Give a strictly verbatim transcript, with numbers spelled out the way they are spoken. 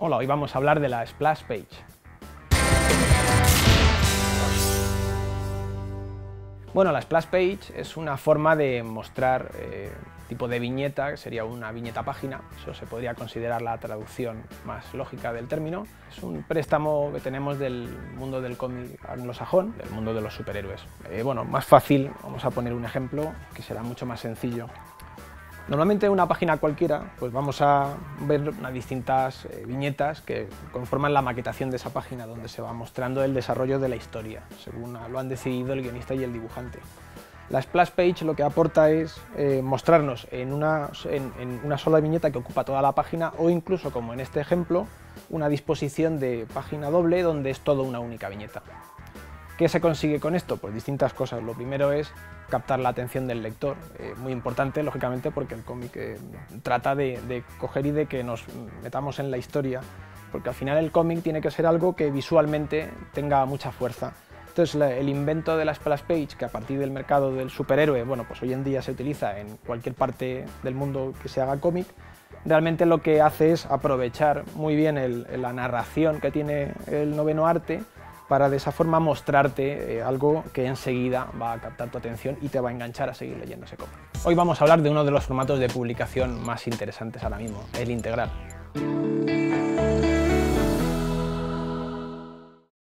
Hola, hoy vamos a hablar de la Splash Page. Bueno, la Splash Page es una forma de mostrar eh, tipo de viñeta, que sería una viñeta página, eso se podría considerar la traducción más lógica del término. Es un préstamo que tenemos del mundo del cómic anglosajón, del mundo de los superhéroes. Eh, bueno, más fácil, vamos a poner un ejemplo que será mucho más sencillo. Normalmente en una página cualquiera pues vamos a ver unas distintas eh, viñetas que conforman la maquetación de esa página, donde se va mostrando el desarrollo de la historia, según lo han decidido el guionista y el dibujante. La Splash Page lo que aporta es eh, mostrarnos en una, en, en una sola viñeta que ocupa toda la página, o incluso, como en este ejemplo, una disposición de página doble donde es todo una única viñeta. ¿Qué se consigue con esto? Pues distintas cosas. Lo primero es captar la atención del lector, eh, muy importante, lógicamente, porque el cómic eh, trata de, de coger y de que nos metamos en la historia, porque al final el cómic tiene que ser algo que visualmente tenga mucha fuerza. Entonces, la, el invento de la Splash Page, que a partir del mercado del superhéroe, bueno, pues hoy en día se utiliza en cualquier parte del mundo que se haga cómic, realmente lo que hace es aprovechar muy bien el, la narración que tiene el noveno arte, para de esa forma mostrarte eh, algo que enseguida va a captar tu atención y te va a enganchar a seguir leyendo ese cómic. Hoy vamos a hablar de uno de los formatos de publicación más interesantes ahora mismo, el integral.